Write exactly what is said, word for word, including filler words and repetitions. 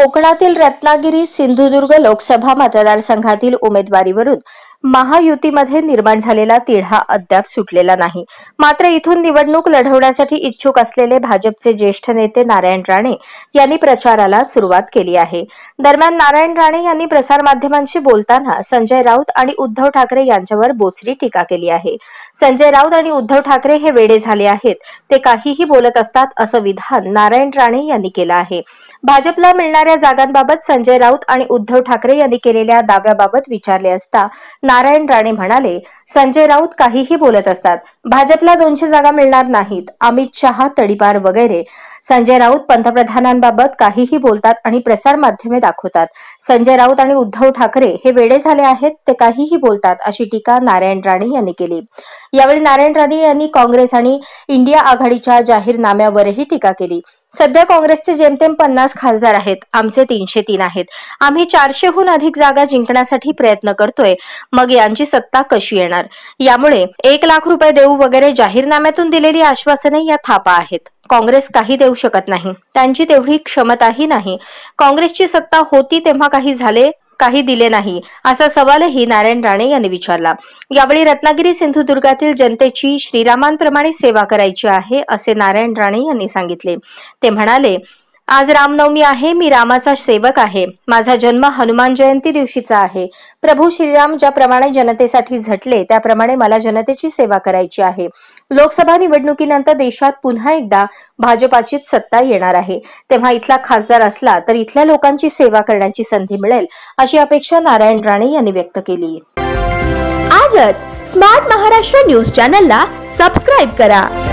कोकणातील रत्नागिरी सिंधुदुर्ग लोकसभा मतदारसंघातील उमेदवारीवरून महायुतीमध्ये निर्माण झालेला तिढा अद्याप सुटलेला नाही। मात्र इथून निवडणूक लढवण्यासाठी इच्छुक असलेले भाजपचे ज्येष्ठ नेते नारायण राणे यांनी प्रचाराला सुरुवात केली आहे। दरम्यान नारायण राणे यांनी प्रसारमाध्यमांशी बोलताना संजय राऊत आणि उद्धव ठाकरे यांच्यावर बोचरी टीका केली आहे। संजय राऊत आणि उद्धव ठाकरे हे वेडे झाले आहेत, ते काहीही बोलत असतात असं विधान नारायण राणे यांनी केलं आहे। भाजपला मिळणाऱ्या जागांबाबत संजय राऊत आणि उद्धव ठाकरे यांनी केलेल्या दाव्याबाबत विचारले असता नारायण राणे म्हणाले, संजय राऊत काहीही बोलत असतात, भाजपला दोनशे जागा मिळणार नाहीत, अमित शहा तडीपार वगैरे। संजय राऊत पंतप्रधानांबाबत काहीही बोलतात आणि प्रसार माध्यमे दाखवतात। संजय राऊत आणि उद्धव ठाकरे हे वेडे झाले आहेत, ते काहीही बोलतात अशी टीका नारायण राणे यांनी केली। यावेळी नारायण राणे यांनी काँग्रेस आणि इंडिया आघाडीच्या जाहीरनाम्यावरही टीका केली। सध्या काँग्रेसचे जेमतेम पन्नास खासदार आहेत, आमचे तीनशे तीन आहेत, आम्ही चारशेहून अधिक जागा जिंकण्यासाठी प्रयत्न करतोय, मग यांची सत्ता कशी येणार? यामुळे एक लाख रुपये देऊ वगैरे जाहीरनाम्यातून दिलेली आश्वासने या थापा आहेत। काँग्रेस काही देऊ शकत नाही, त्यांची तेवढी क्षमताही नाही। काँग्रेसची सत्ता होती तेव्हा काही झाले, काही दिले नाही, असा सवालही नारायण राणे यांनी विचारला। यावेळी रत्नागिरी सिंधुदुर्गातील जनतेची श्रीरामांप्रमाणे सेवा करायची आहे असे नारायण राणे यांनी सांगितले। ते म्हणाले, आज रामनवमी आहे, मी रामाचा सेवक आहे, माझा जन्म हनुमान जयंती दिवशीचा आहे। प्रभू श्रीराम ज्याप्रमाणे जनतेसाठी झटले त्याप्रमाणे मला जनतेची सेवा करायची आहे। लोकसभा निवडणुकीनंतर देशात पुन्हा एकदा भाजपाचीच सत्ता येणार आहे, तेव्हा इथला खासदार असला तर इथल्या लोकांची सेवा करण्याची संधी मिळेल अशी अपेक्षा नारायण राणे यांनी व्यक्त केली। आजच स्मार्ट महाराष्ट्र न्यूज चॅनलला सबस्क्राइब करा।